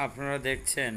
আপনারা দেখছেন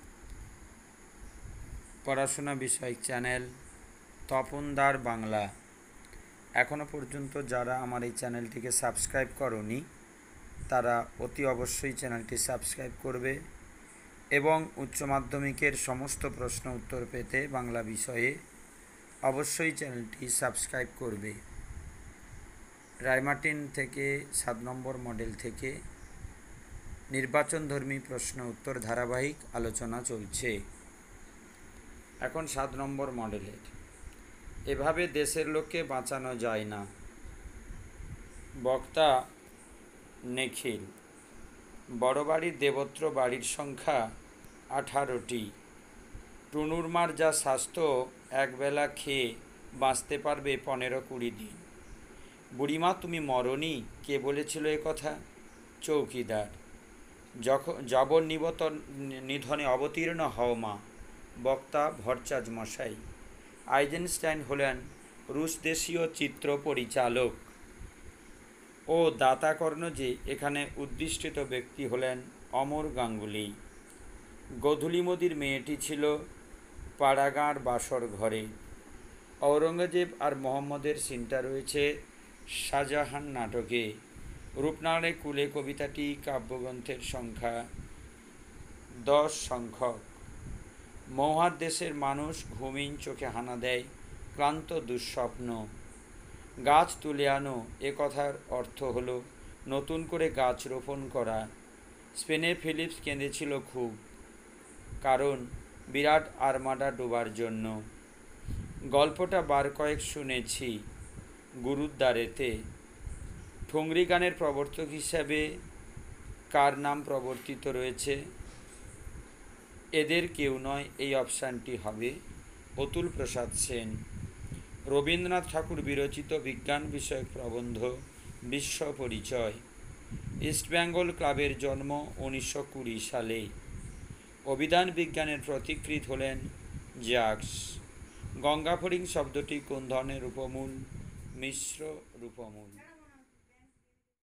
পড়াশোনা বিষয়ক চ্যানেল তপনদার বাংলা। এখনও পর্যন্ত যারা আমার এই চ্যানেলটিকে সাবস্ক্রাইব করনি তারা অতি অবশ্যই চ্যানেলটি সাবস্ক্রাইব করবে এবং উচ্চ মাধ্যমিকের সমস্ত প্রশ্ন উত্তর পেতে বাংলা বিষয়ে অবশ্যই চ্যানেলটি সাবস্ক্রাইব করবে। রায়মার্টিন থেকে 7 নম্বর মডেল থেকে নির্বাচনধর্মী প্রশ্ন উত্তর ধারাবাহিক আলোচনা চলছে। এখন 7 নম্বর মডেলের এভাবে দেশের লোককে বাঁচানো যায় না। বক্তা নিখিল। বড় বাড়ির দেবত্র বাড়ির সংখ্যা 18টি। টুনুর মার যা স্বাস্থ্য একবেলা খেয়ে বাঁচতে পারবে 15-20 দিন। বুড়িমা তুমি মরনি, কে বলেছিল এ কথা? চৌকিদার। জবর নিধনে অবতীর্ণ হও মা। বক্তা ভরচাজ মশাই। আইজেনস্টাইন হলেন রুশ দেশীয় চিত্র পরিচালক ও দাতা কর্ণজী। এখানে উদ্দিষ্টিত ব্যক্তি হলেন অমর গাঙ্গুলি। গোধূলিমদির মেয়েটি ছিল পাড়াগাঁর বাসর ঘরে। ঔরঙ্গজেব আর মোহাম্মদের সিনটা রয়েছে শাহজাহান নাটকে। রূপনারায়ণের কুলে কবিতাটি কাব্যগ্রন্থের সংখ্যা 10 সংখ্যক। মৌহার দেশের মানুষ ঘুমিন চোখে হানা দেয়, ক্লান্ত দুঃস্বপ্ন। গাছ তুলে আনো, এ কথার অর্থ হলো নতুন করে গাছ রোপণ করা। স্পেনে ফিলিপস কেঁদেছিল খুব, কারণ বিরাট আর্মাডা ডোবার জন্য। গল্পটা বার কয়েক শুনেছি গুরুদ্বারেতে। ঠুংরি গানের প্রবর্তক হিসাবে কার নাম প্রবর্তিত রয়েছে? এদের কেউ নয়, এই অপশানটি হবে অতুল প্রসাদ সেন। রবীন্দ্রনাথ ঠাকুর বিরচিত বিজ্ঞান বিষয়ক প্রবন্ধ বিশ্ব পরিচয়। ইস্টবেঙ্গল ক্লাবের জন্ম 1920 সালে। অভিধান বিজ্ঞানের প্রতিকৃত হলেন জ্যাক্স। গঙ্গাফড়িং শব্দটি কোন ধরনের রূপমূল? মিশ্র রূপমূল।